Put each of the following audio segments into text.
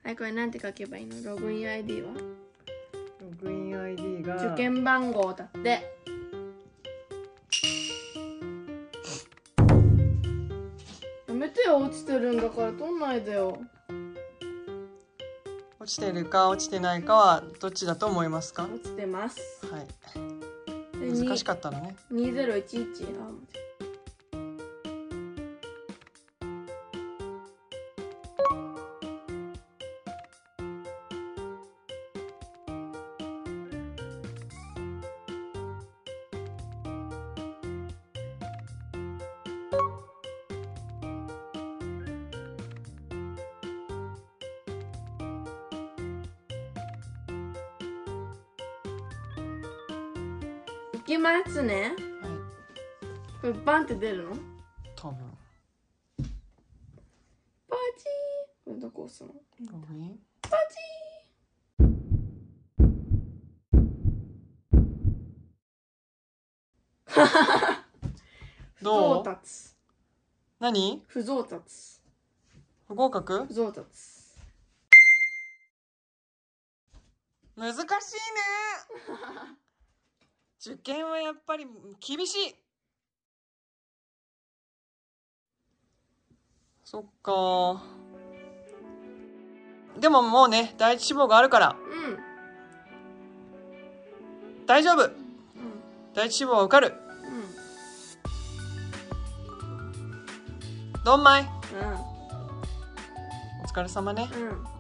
はい、これなんて書けばいいの？ログイン ID は？ ログイン ID が受験番号だって。やめてよ、落ちてるんだから取んないでよ。 落ちてるか落ちてないかはどっちだと思いますか？ 落ちてます。 はい。 で難しかったのね。 2011。いきますね。 はい。 これバンって出るの？ 多分。 パチー。これどこ押すの？ ログイン。 パチー。 どう？ 不増達。 何？ 不増達。 不合格？ 不増達。 難しいね。受験はやっぱり厳しい。そっか。でももうね、第一志望があるから大丈夫。第一志望は受かる。どんまい。お疲れ様ね。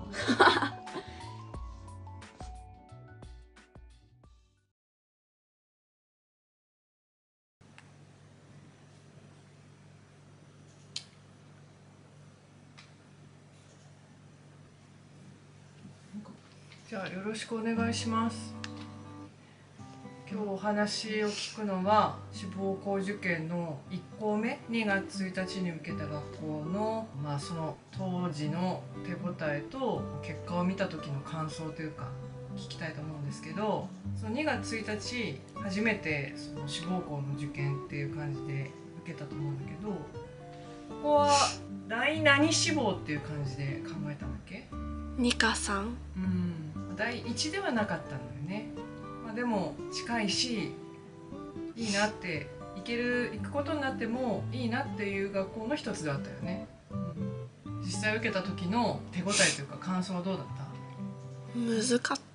じゃあよろしくお願いします。今日お話を聞くのは志望校受験の1校目2月1日に受けた学校の、その当時の手応えと結果を見た時の感想というか聞きたいと思うんですけど、その2月1日初めてその志望校の受験っていう感じで受けたと思うんだけど、ここは第何志望っていう感じで考えたんだっけ 2か3。 第1ではなかったんだよね。でも近いしいいなって行くことになってもいいなっていう学校の一つであったよね。実際受けた時の手応えというか感想はどうだった？ 難かった。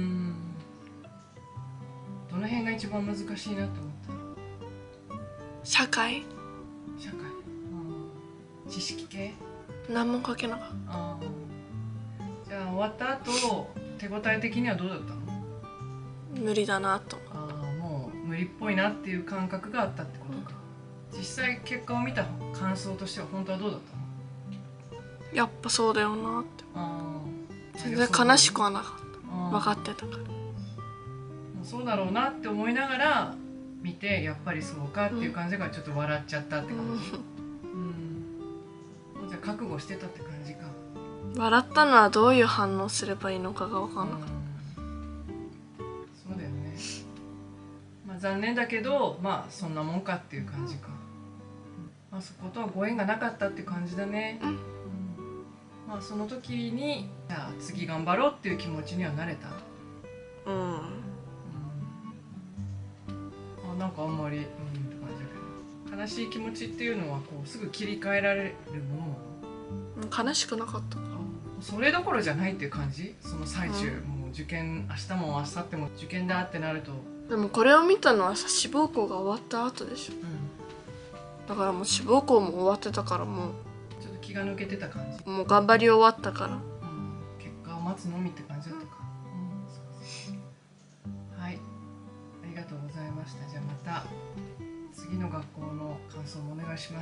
どの辺が一番難しいなって思った？ 社会。 知識系？ 何も書けなかった。 じゃあ終わった後手応え的にはどうだったの？ 無理だなと。 もう無理っぽいなっていう感覚があったってことか。実際結果を見た感想としては本当はどうだったの？ やっぱそうだよなって。全然悲しくはなかった。分かってたから。 そうだろうなって思いながら見て、やっぱりそうかっていう感じがちょっと笑っちゃったって感じ。じゃあ覚悟してたって感じか。 笑ったのはどういう反応すればいいのかが分かんなかった。 そうだよね。残念だけどそんなもんかっていう感じか。そことはご縁がなかったっていう感じだね。その時にじゃあ次頑張ろうっていう気持ちにはなれた。なんかあんまりって感じだけど、悲しい気持ちっていうのはこうすぐ切り替えられるものなの？ 悲しくなかった。 それどころじゃないっていう感じ？その最中、もう受験明日も明後日も受験だってなると。 でもこれを見たのはさ、志望校が終わった後でしょ。だからもう志望校も終わってたから、もうちょっと気が抜けてた感じ。 もう頑張り終わったから、 結果を待つのみって感じだったか。はい、ありがとうございました。じゃあまた次の学校の感想もお願いします。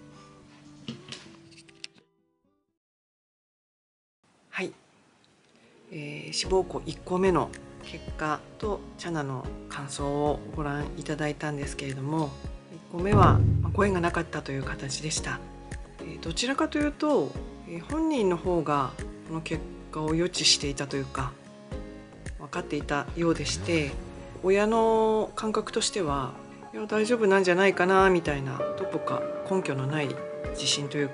はい、志望校1校目の結果とチャナの感想をご覧いただいたんですけれども、1校目はご縁がなかったという形でした。どちらかというと本人の方がこの結果を予知していたというか分かっていたようでして、親の感覚としてはいや大丈夫なんじゃないかなみたいな、どこか根拠のない自信というか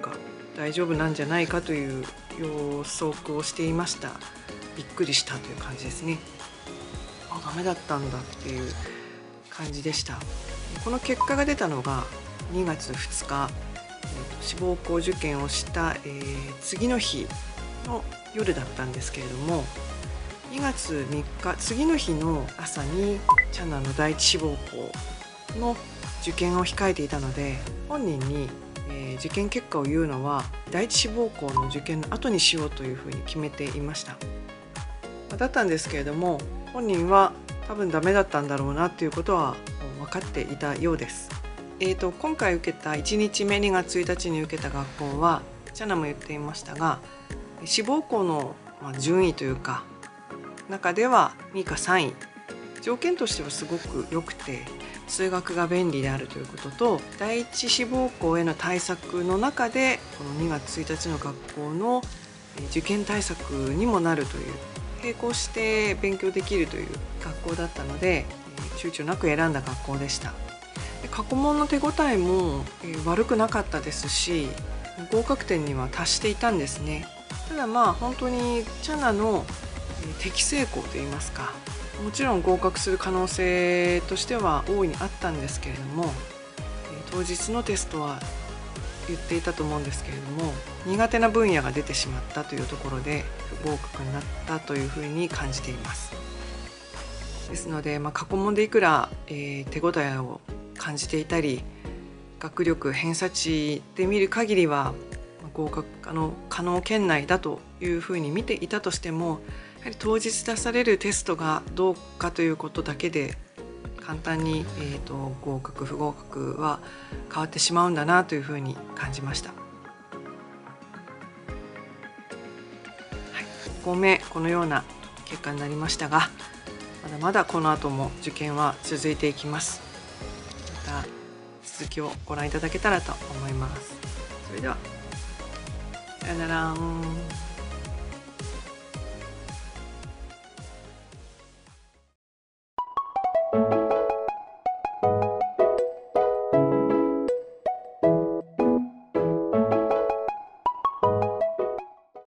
大丈夫なんじゃないかという予測をしていました。びっくりしたという感じですね。ダメだったんだっていう感じでした。この結果が出たのが2月2日、志望校受験をした、次の日の夜だったんですけれども、2月3日次の日の朝にチャナの第一志望校の受験を控えていたので、本人に、受験結果を言うのは第一志望校の受験の後にしようというふうに決めていました。だったんですけれども、本人は多分ダメだったんだろうなということは分かっていたようです。今回受けた1日目2月1日に受けた学校はチャナも言っていましたが、志望校の順位というか中では2位か3位、条件としてはすごく良くて数学が便利であるということと、第一志望校への対策の中でこの2月1日の学校の受験対策にもなるという、並行して勉強できるという学校だったので、躊躇なく選んだ学校でした。過去問の手応えも悪くなかったですし、合格点には達していたんですね。ただ本当にチャナの適正校といいますか、もちろん合格する可能性としては大いにあったんですけれども、当日のテストは言っていたと思うんですけれども、苦手な分野が出てしまったというところで不合格になったというふうに感じています。ですので、過去問でいくら、手応えを感じていたり、学力偏差値で見る限りは合格可能圏内だというふうに見ていたとしても、やはり当日出されるテストがどうかということだけで簡単に、合格不合格は変わってしまうんだなというふうに感じました。1校目このような結果になりましたが、まだまだこの後も受験は続いていきます。また続きをご覧いただけたらと思います。それではさよなら。